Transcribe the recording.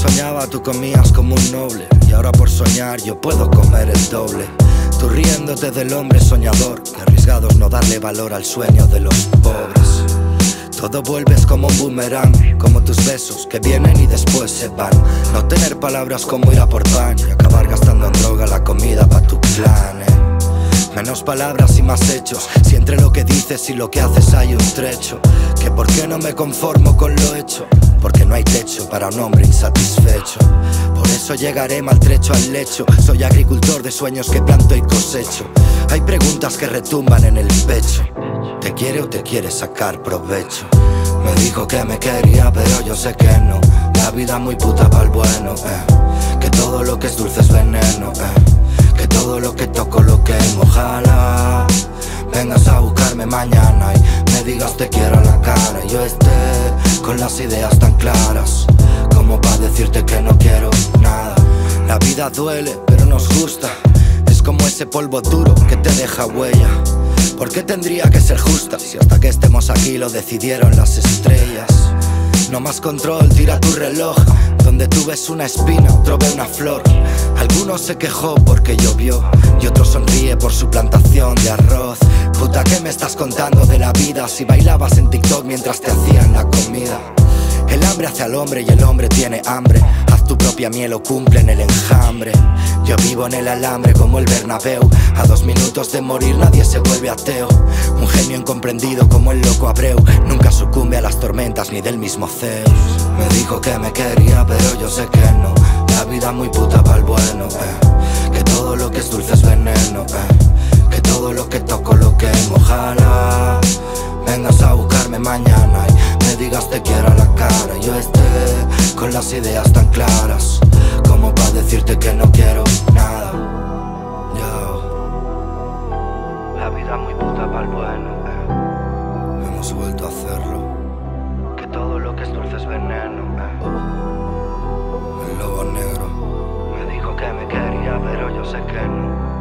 soñaba tú comías como un noble, y ahora por soñar yo puedo comer el doble. Tú riéndote del hombre soñador, que arriesgados no darle valor al sueño de los pobres. Todo vuelves como un boomerang, como tus besos que vienen y después se van. No tener palabras como ir a por pan y acabar gastando en droga la comida pa' tu clan, Menos palabras y más hechos, si entre lo que dices y lo que haces hay un trecho. Que por qué no me conformo con lo hecho, porque no hay techo para un hombre insatisfecho. Por eso llegaré maltrecho al lecho, soy agricultor de sueños que planto y cosecho. Hay preguntas que retumban en el pecho, ¿te quiere o te quiere sacar provecho? Me dijo que me quería pero yo sé que no, la vida muy puta pa'l bueno, Que todo lo que es dulce es veneno, Que todo lo que toco lo quemo. Ojalá vengas a buscarme mañana y me digas te quiero a la cara, y yo esté con las ideas tan claras como para decirte que no quiero nada. La vida duele pero nos gusta, es como ese polvo duro que te deja huella. ¿Por qué tendría que ser justa si hasta que estemos aquí lo decidieron las estrellas? No más control, tira tu reloj. Donde tú ves una espina, otro ve una flor. Alguno se quejó porque llovió y otro sonríe por su plantación de arroz. Puta, ¿qué me estás contando de la vida si bailabas en TikTok mientras te hacían la comida? El hambre hace al hombre y el hombre tiene hambre. Haz tu propia miel o cumple en el enjambre. Yo vivo en el alambre como el Bernabéu. A 2 minutos de morir nadie se vuelve ateo. Un genio incomprendido como el loco Abreu. Nunca sucumbe a las tormentas ni del mismo Zeus. Me dijo que me quería pero yo sé que no, la vida muy puta pa'l bueno, Que todo lo que es dulce es veneno, Que todo lo que toco lo quemo. Ojalá vengas a buscarme mañana y me digas te quiero a la cara, y yo esté con las ideas tan claras como para decirte que no quiero nada. Yo, la vida muy puta pa'l bueno, hemos vuelto a hacerlo. Que todo lo que es dulce es veneno, El lobo negro me dijo que me quería pero yo sé que no.